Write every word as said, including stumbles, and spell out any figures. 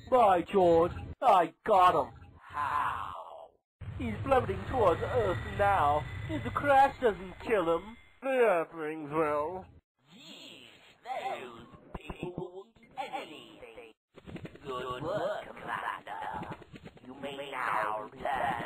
By George, I got him. How? He's plummeting towards Earth now. If the crash doesn't kill him, the Earthlings will. Jeez, those people won't do anything. Good work, Commander. You may now return.